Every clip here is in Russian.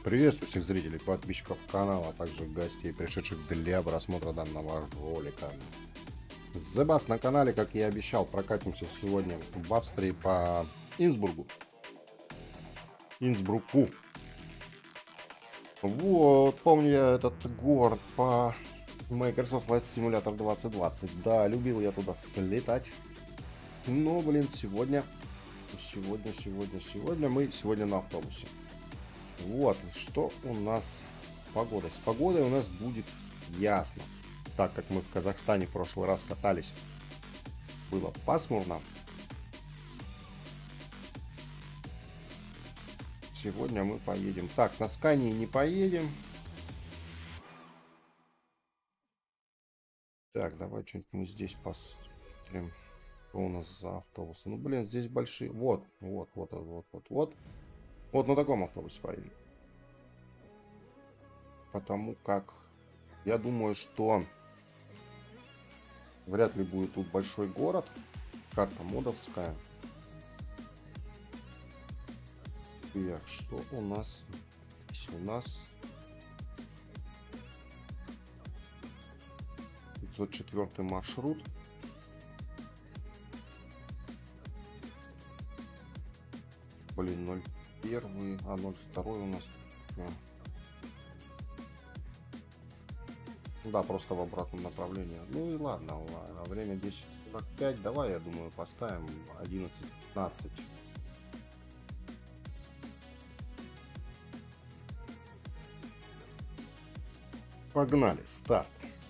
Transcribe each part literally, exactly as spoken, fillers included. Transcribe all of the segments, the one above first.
Приветствую всех зрителей, подписчиков канала, а также гостей, пришедших для просмотра данного ролика. Зебас на канале, как я и обещал, прокатимся сегодня в Австрии по Инсбургу. Инсбруку. Вот, помню я этот город по Microsoft Flight Simulator двадцать двадцать. Да, любил я туда слетать. Но, блин, сегодня, сегодня, сегодня, сегодня мы сегодня на автобусе. Вот, что у нас с погодой. С погодой у нас будет ясно. Так как мы в Казахстане в прошлый раз катались, было пасмурно. Сегодня мы поедем. Так, на Скании не поедем. Так, давай что-нибудь мы здесь посмотрим. Что у нас за автобусы? Ну, блин, здесь большие. Вот, вот, вот, вот, вот, вот. Вот на таком автобусе поедем. Потому как я думаю, что вряд ли будет тут большой город. Карта модовская. Так, что у нас здесь? У нас пятьсот четвёртый маршрут. Блин, ноль первый, а ноль второй у нас. Да, просто в обратном направлении. Ну и ладно, ладно. Время десять сорок пять. Давай, я думаю, поставим одиннадцать пятнадцать. Погнали, старт.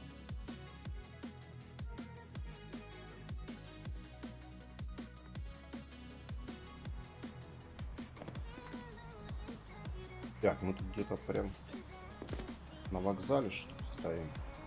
Так, мы тут где-то прям на вокзале что ли стоим.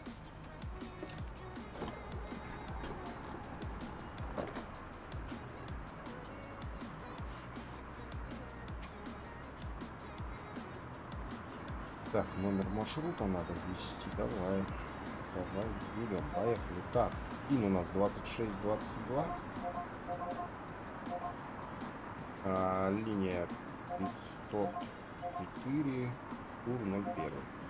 Так, номер маршрута надо ввести. Давай. Давай, введем. Поехали. Так, пин у нас двадцать шесть двадцать два. А, линия пятьсот четыре. Тур ноль один.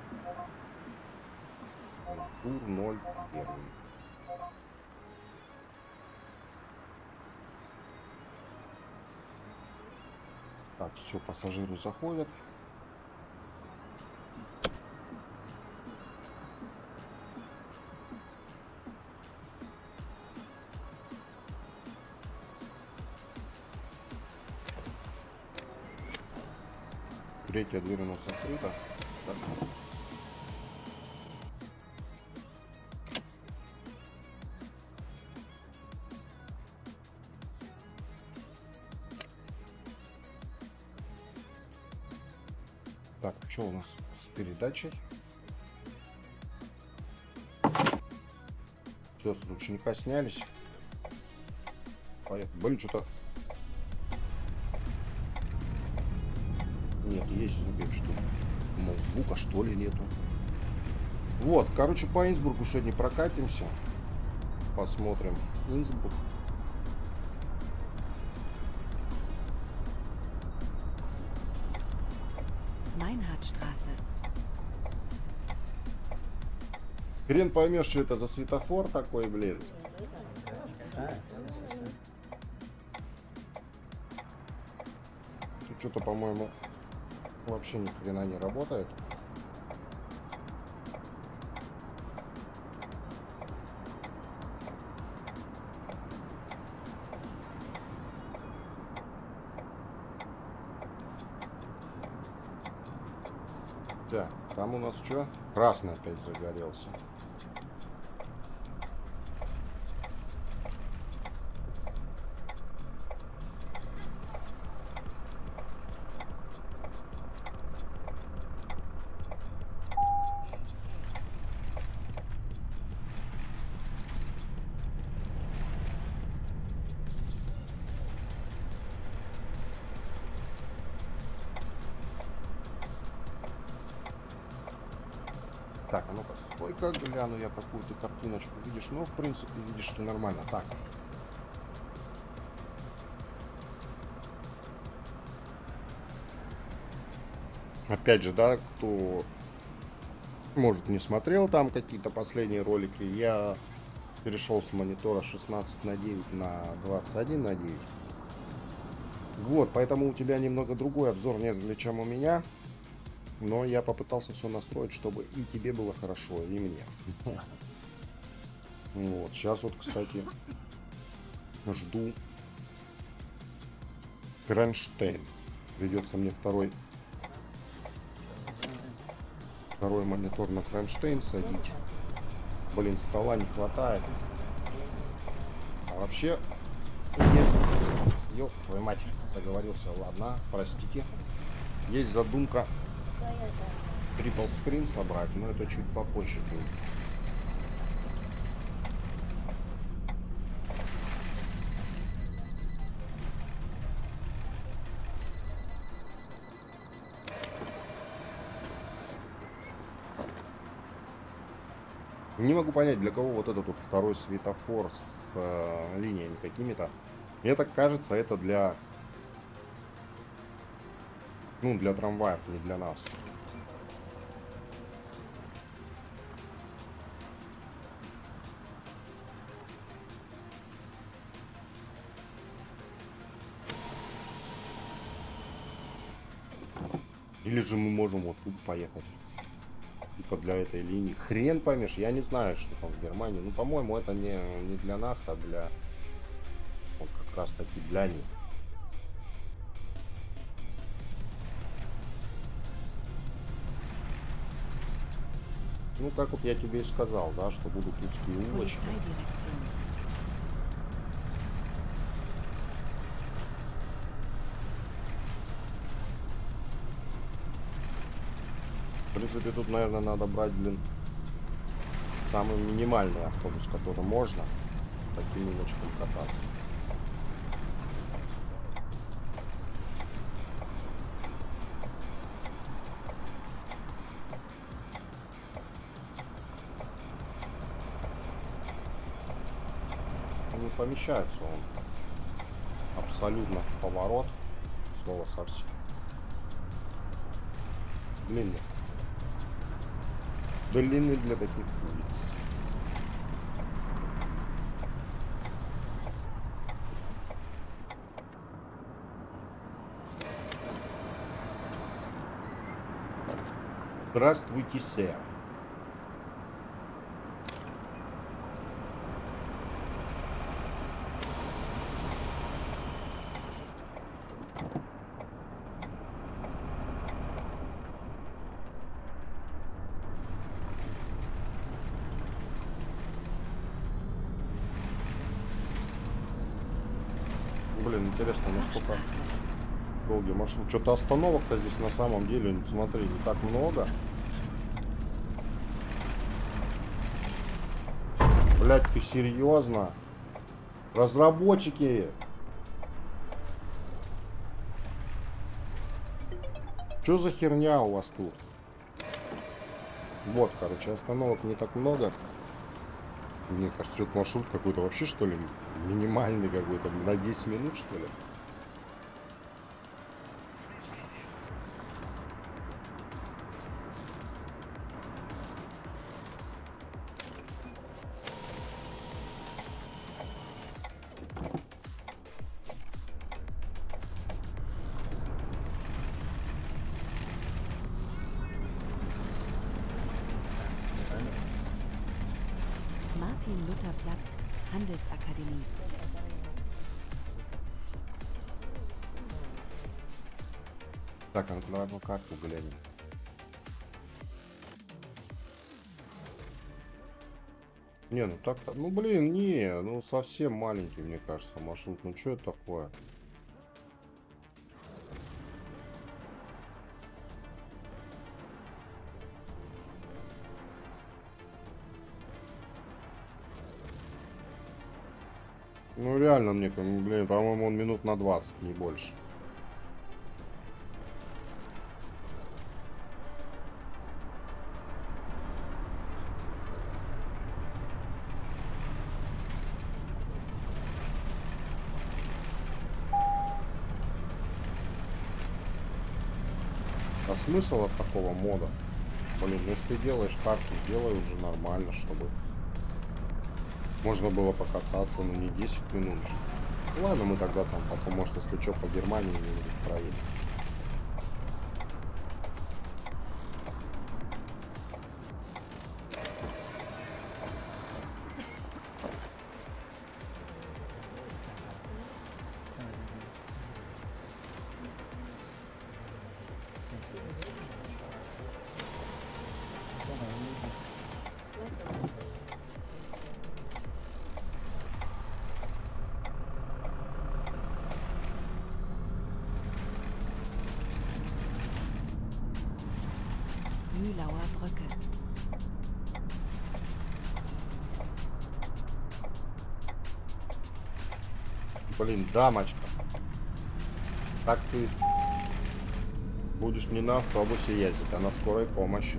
Тур ноль один. Так, все, пассажиры заходят. Третья дверь у нас открыта. Так. Так, что у нас с передачей? Все, с ручника снялись. Поехали. Блин, что-то... Нет, есть звук, что ли? Мол, звука что ли нету. Вот, короче, по Инсбургу сегодня прокатимся. Посмотрим Инсбург. Meinhardstraße. Хрен поймешь, что это за светофор такой, блин. Что-то, по-моему, вообще ни хрена не работает. Так, там у нас что? Красный опять загорелся. Так, а ну-ка, стой-ка, гляну я какую-то картиночку. Видишь, ну, в принципе, видишь, что нормально. Так. Опять же, да, кто, может, не смотрел там какие-то последние ролики, я перешел с монитора шестнадцать на девять на двадцать один на девять. Вот, поэтому у тебя немного другой обзор, нежели чем у меня. Но я попытался все настроить, чтобы и тебе было хорошо, и мне. Вот, сейчас вот, кстати, жду кронштейн. Придется мне второй второй монитор на кронштейн садить. Блин, стола не хватает. А вообще есть... Ёп, твою мать, заговорился. Ладно, простите. Есть задумка трипл скрин собрать, но это чуть попозже будет. Не могу понять, для кого вот этот вот второй светофор с э, линиями какими-то. Мне так кажется, это для... Ну, для трамваев, не для нас. Или же мы можем вот тут поехать. Типа для этой линии. Хрен поймешь, я не знаю, что там в Германии. Ну, по-моему, это не, не для нас, а для... Вот как раз таки для них. Ну, как вот я тебе и сказал, да, что будут узкие улочки. В принципе, тут, наверное, надо брать, блин, самый минимальный автобус, который можно таким улочкам кататься. Не помещается он абсолютно в поворот, слово совсем. Длинный. Длинный для таких улиц. Здравствуйте, сэр. Блин, интересно, насколько долгий маршрут. Что-то остановок-то здесь на самом деле, смотри, не так много. Блять, ты серьезно? Разработчики! Что за херня у вас тут? Вот, короче, остановок не так много. Мне кажется, что-то маршрут какой-то вообще, что ли, минимальный какой-то, на десять минут, что ли. Martin-Luther-Platz, Handelsakademie. Так, а ну давай по карту глянем. Не, ну так-то, ну блин, не, ну совсем маленький, мне кажется, маршрут. Ну что это такое? Ну реально мне, блин, по-моему, он минут на двадцать, не больше. А смысл от такого мода? Блин, ну если ты делаешь карту, сделай уже нормально, чтобы можно было покататься, ну не десять минут же. Ладно, мы тогда там потом, может, если что, по Германии где-нибудь проедем. Mühlauer Brücke. Блин, дамочка. Так ты будешь не на автобусе ездить, а на скорой помощи.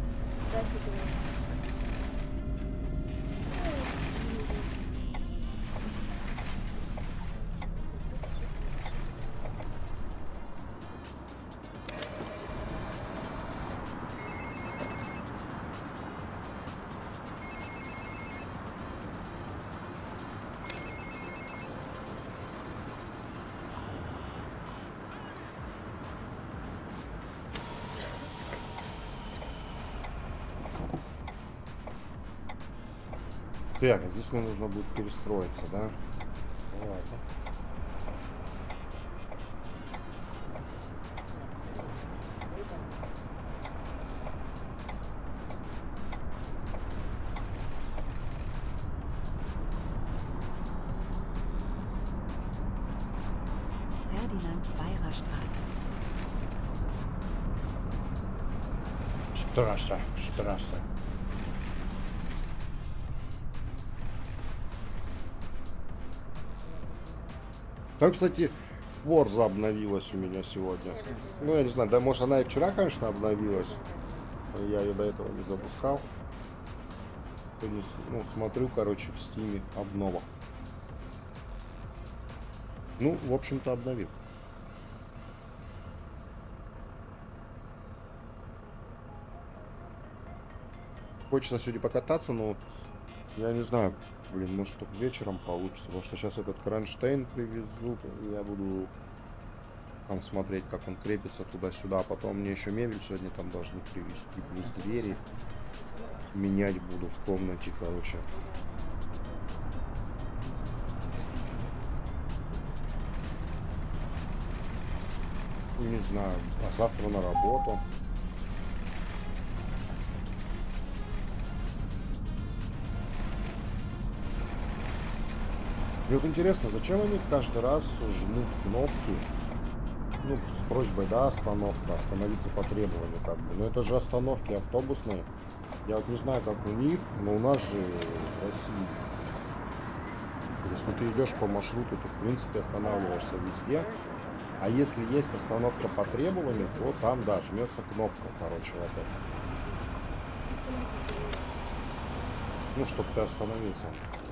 Так, а здесь мне нужно будет перестроиться, да? Ладно. Ferdinand-Weyer-Straße. Штрасса, штрасса. Там, кстати, Forza обновилась у меня сегодня. Ну, я не знаю, да, может, она и вчера, конечно, обновилась. Я ее до этого не запускал. Ну, смотрю, короче, в Steam обнова. Ну, в общем-то, обновил. Хочется сегодня покататься, но я не знаю, блин, может только вечером получится, потому что сейчас этот кронштейн привезут, и я буду там смотреть, как он крепится туда-сюда, а потом мне еще мебель сегодня там должны привезти, плюс двери менять буду в комнате, короче. Не знаю, а завтра на работу. Мне вот интересно, зачем они каждый раз жмут кнопки, ну, с просьбой, да, остановка, остановиться по требованию, как бы. Но это же остановки автобусные. Я вот не знаю, как у них, но у нас же в России, если ты идешь по маршруту, то, в принципе, останавливаешься везде. А если есть остановка по требованию, то там, да, жмется кнопка, короче, вот это. Ну, чтобы ты остановился.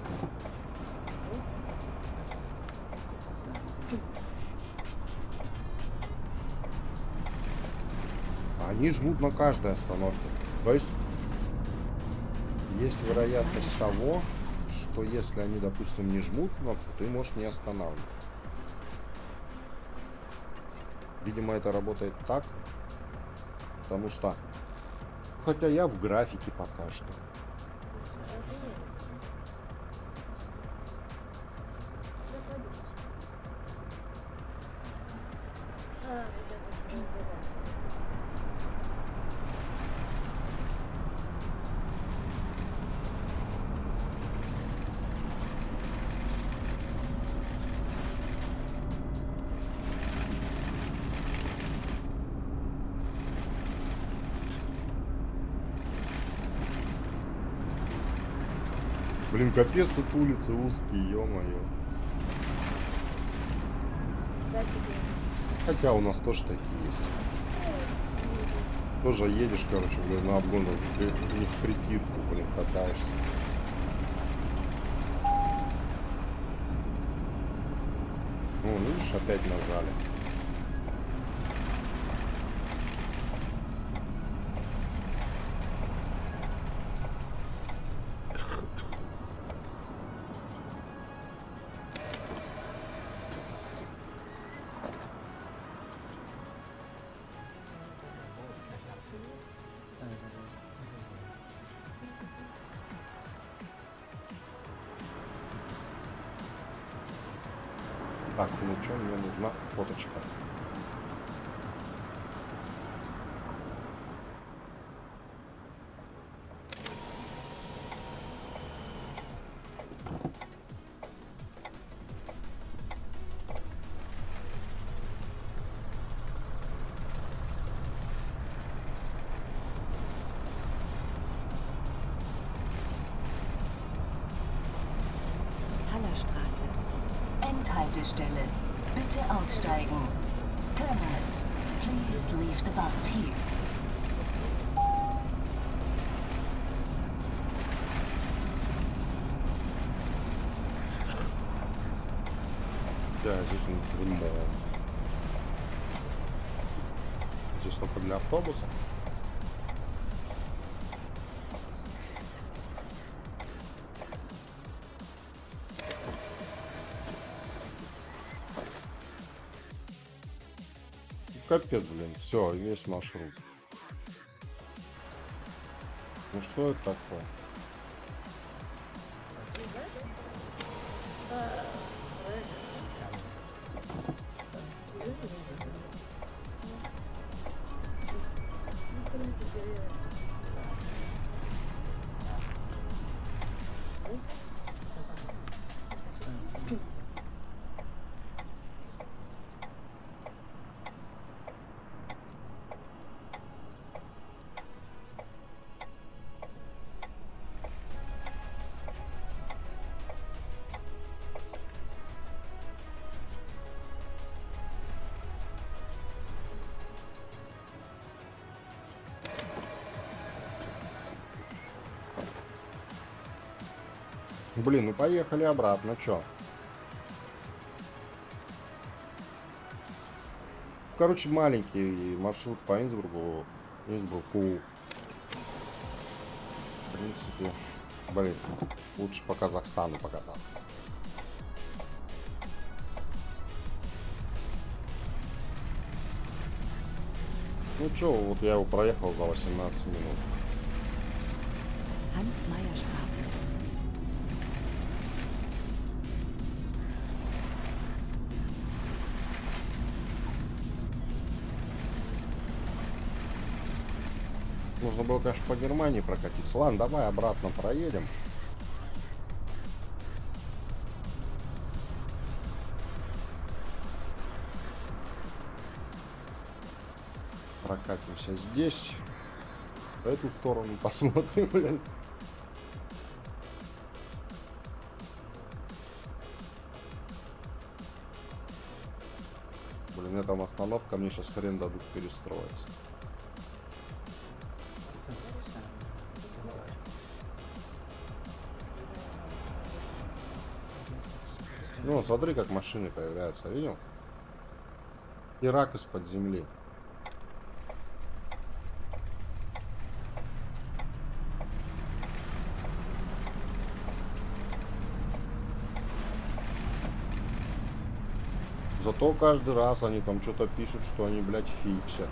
Они жмут на каждой остановке. То есть есть вероятность того, что если они, допустим, не жмут кнопку, ты можешь не останавливаться. Видимо, это работает так, потому что, хотя я в графике пока что. Блин, капец, тут улицы узкие, ё-моё. Хотя у нас тоже такие есть. Тоже едешь, короче, блин, на обгон, ты не в притирку, блин, катаешься. Ну, видишь, опять нажали. Так, ну что, мне нужна фоточка. Hallerstraße. Endhaltestelle. Bitte aussteigen. Terminus. Please leave the bus here. Да, здесь у нас ремонт. Здесь только для автобуса. Капец, блин, все, весь маршрут. Ну что это такое? Блин, ну поехали обратно, чё? Короче, маленький маршрут по Инсбруку. Инсбруку. В принципе, блин, лучше по Казахстану покататься. Ну чё, вот я его проехал за восемнадцать минут. Hans-Meyer-Straße. Нужно было, конечно, по Германии прокатиться. Ладно, давай обратно проедем. Прокатимся здесь. В эту сторону посмотрим, блин. Блин, это там остановка, мне сейчас хрен дадут перестроиться. Ну, смотри, как машины появляются, видел? Ирак из-под земли. Зато каждый раз они там что-то пишут, что они, блядь, фиксят.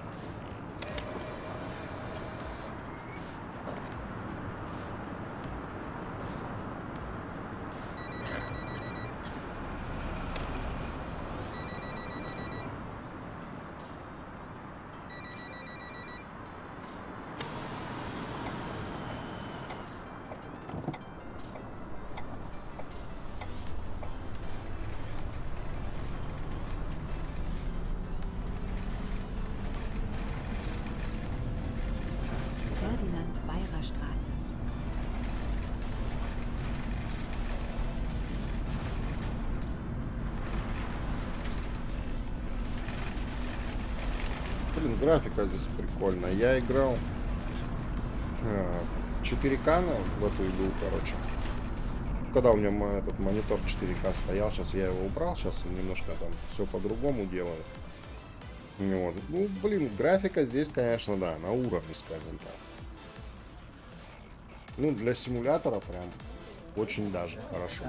Ferdinand-Beirer-Straße. Блин, графика здесь прикольная. Я играл э, в четыре ка в эту игру, короче. Когда у меня этот монитор четыре ка стоял, сейчас я его убрал, сейчас немножко там все по-другому делаю. Вот. Ну, блин, графика здесь, конечно, да, на уровне, скажем так. Ну, для симулятора прям очень даже хорошо.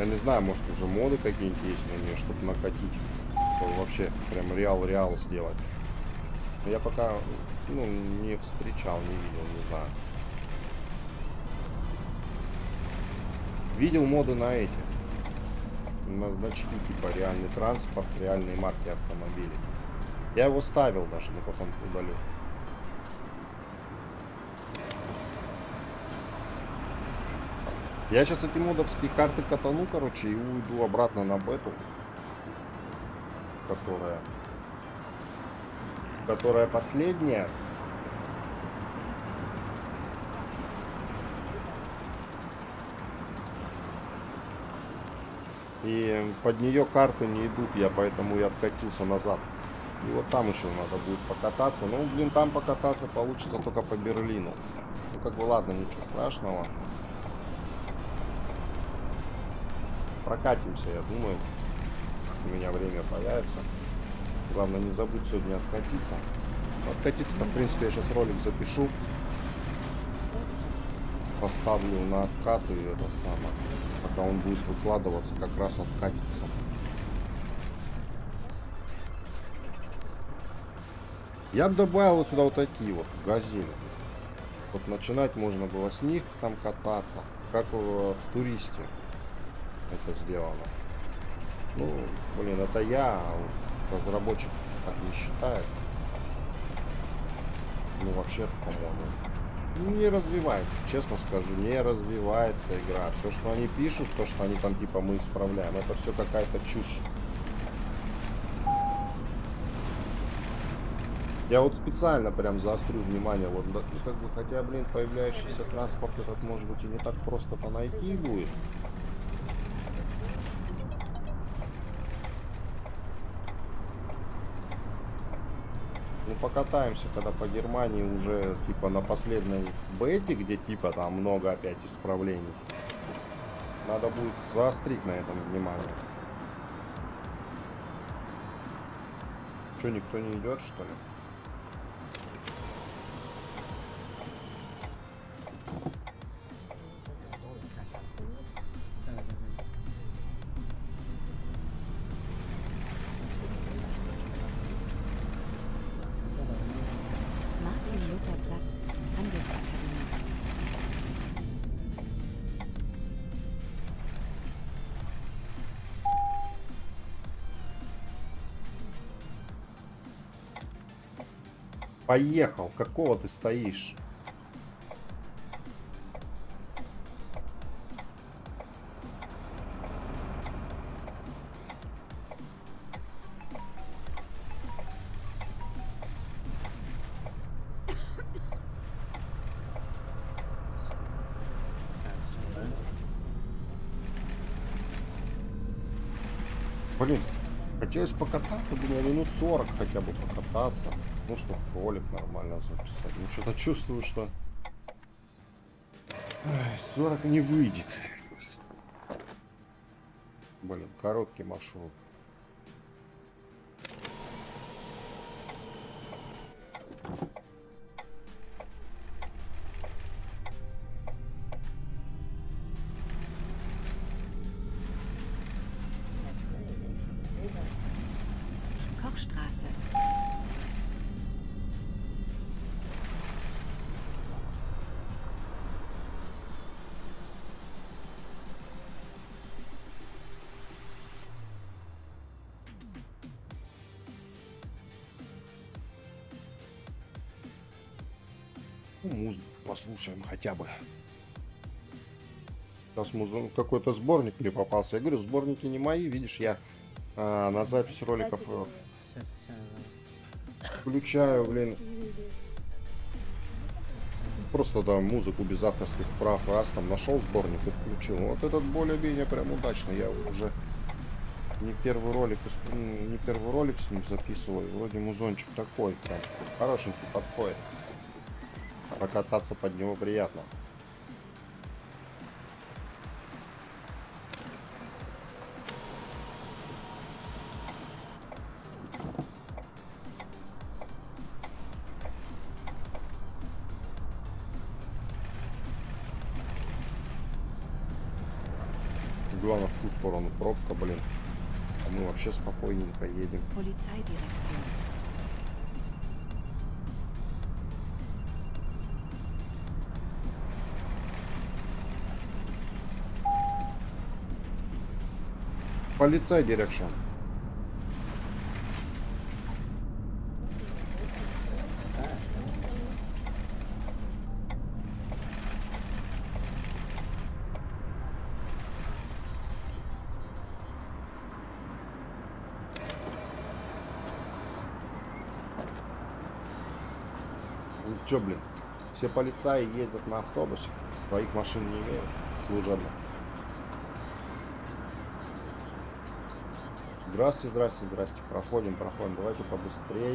Я не знаю, может уже моды какие-нибудь есть на нее, чтобы накатить. Чтобы вообще прям реал-реал сделать. Но я пока, ну, не встречал, не видел, не знаю. Видел моды на эти. На значки типа реальный транспорт, реальные марки автомобилей. Я его ставил даже, но потом удалил. Я сейчас эти модовские карты катану, короче, и уйду обратно на бету. Которая... Которая последняя. И под нее карты не идут, я поэтому и откатился назад. И вот там еще надо будет покататься. Ну, блин, там покататься получится только по Берлину. Ну, как бы, ладно, ничего страшного. Прокатимся, я думаю. У меня время появится. Главное, не забудь сегодня откатиться. Откатиться-то, в принципе, я сейчас ролик запишу. Поставлю на откат и это самое. Пока он будет выкладываться, как раз откатится. Я бы добавил вот сюда вот такие вот газели. Вот начинать можно было с них там кататься. Как в, в туристе это сделано. Ну, блин, это я, а разработчик так не считает. Ну, вообще, по-моему, не развивается, честно скажу, не развивается игра. Все, что они пишут, то, что они там типа мы исправляем, это все какая-то чушь. Я вот специально прям заострю внимание, вот, ну, как бы, хотя, блин, появляющийся транспорт этот, может быть, и не так просто-то найти будет. Ну, покатаемся, когда по Германии уже, типа, на последней бете, где, типа, там много опять исправлений. Надо будет заострить на этом внимание. Что, никто не идет, что ли? Martin-Luther-Platz, Handelsakademie. Поехал, какого ты стоишь? Блин, хотелось покататься, блин, минут сорок хотя бы покататься. Ну, чтобы ролик нормально записать. Ну, что-то чувствую, что сорок не выйдет. Блин, короткий маршрут. Kochstraße. Ну, музыку послушаем хотя бы. Сейчас музыка, какой-то сборник мне попался. Я говорю, сборники не мои, видишь, я а, на запись роликов э, включаю, блин, просто там музыку без авторских прав, раз там нашел сборник и включил. Вот этот более-менее прям удачно. Я уже не первый ролик, не первый ролик с ним записываю. Вроде музончик такой, прям хорошенький подходит. Покататься под него приятно. Главное, в ту сторону пробка, блин. А мы вообще спокойненько едем. Polizeidirекtion. Полицай дирекшн. Ну чё, блин, все полицаи ездят на автобусе, своих машин не имеют, служебных. Здрасте, здрасте, здрасте. Проходим, проходим. Давайте побыстрей.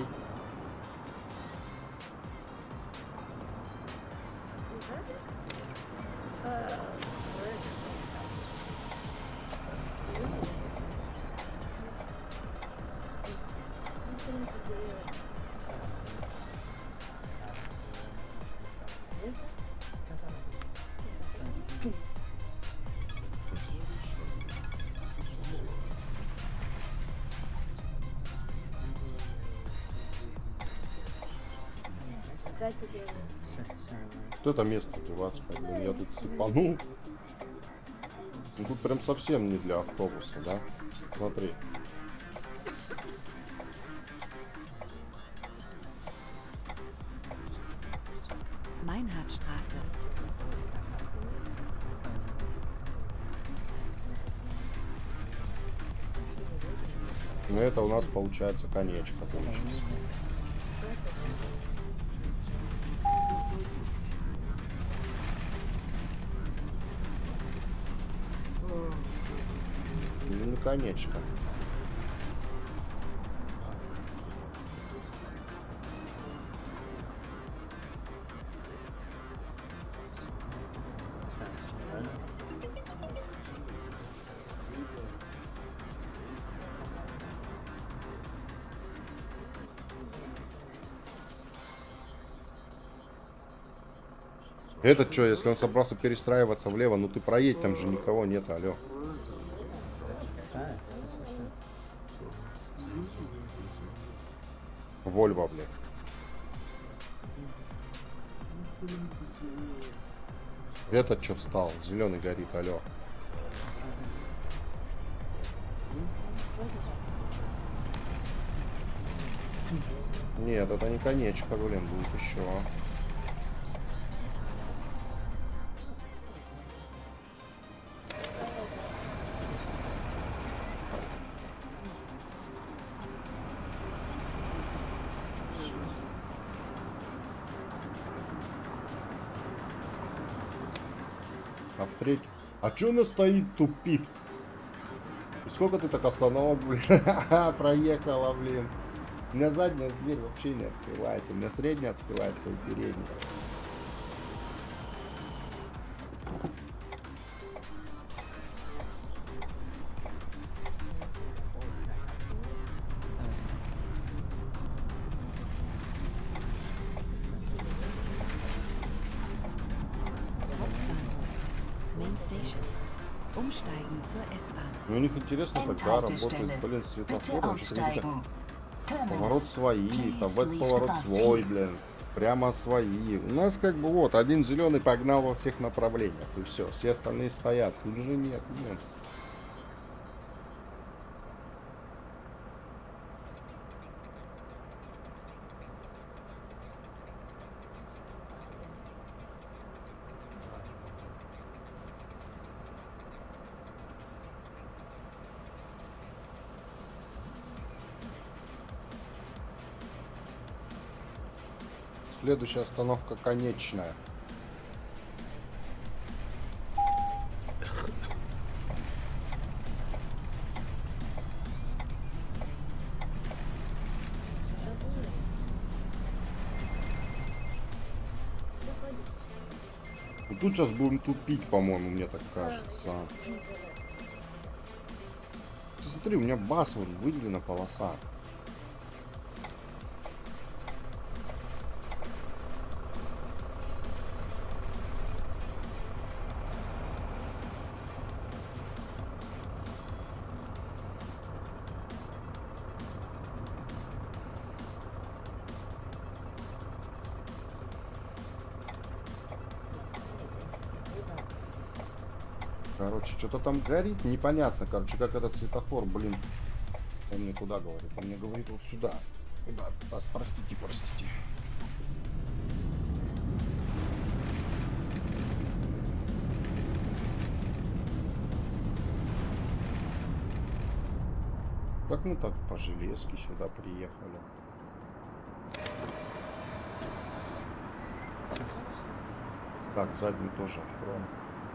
Вот это место дурацкое, блин, я тут сыпанул. Ну, тут прям совсем не для автобуса, да? Смотри. Meinhardstraße. Ну это у нас получается конечка получится. Ну, конечка. Этот что, если он собрался перестраиваться влево, ну ты проедь, там же никого нет, алло. Вольво, блядь. Этот что встал? Зеленый горит, алло. Нет, это не конечка, блин, будет еще. А в треть... А чё она стоит, тупит? И сколько ты так остановок, блин? Проехала, блин. У меня задняя дверь вообще не открывается. У меня средняя открывается и передняя. Ну, у них интересно тогда работает, блин, светофор. Поворот свои, там в этот поворот свой, блин. Прямо свои. У нас как бы вот, один зеленый погнал во всех направлениях. И все, все остальные стоят. Тут же нет, нет. Следующая остановка конечная. И тут сейчас будем тупить, по-моему, мне так кажется. Смотри, у меня бас вот выделена полоса. Короче, что-то там горит, непонятно, короче, как этот светофор, блин. Он мне куда говорит? Он мне говорит вот сюда. Куда? А, простите, простите. Как мы так по железке сюда приехали? Так, заднюю тоже откроем.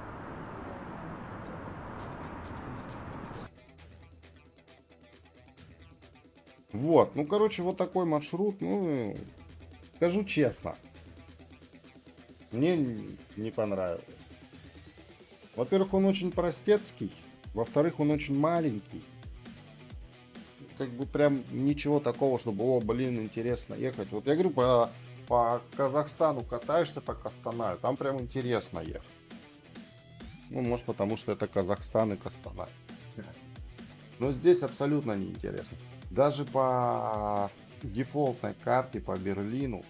Вот, ну, короче, вот такой маршрут, ну, скажу честно, мне не понравилось. Во-первых, он очень простецкий, во-вторых, он очень маленький. Как бы прям ничего такого, чтобы, о, блин, интересно ехать. Вот я говорю, по, по Казахстану катаешься, по Костанаю, там прям интересно ехать. Ну, может, потому что это Казахстан и Костанай. Но здесь абсолютно неинтересно. Даже по дефолтной карте по Берлину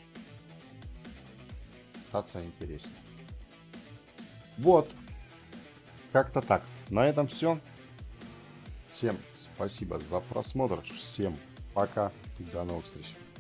кататься интереснее. Вот. Как-то так. На этом все. Всем спасибо за просмотр. Всем пока. До новых встреч.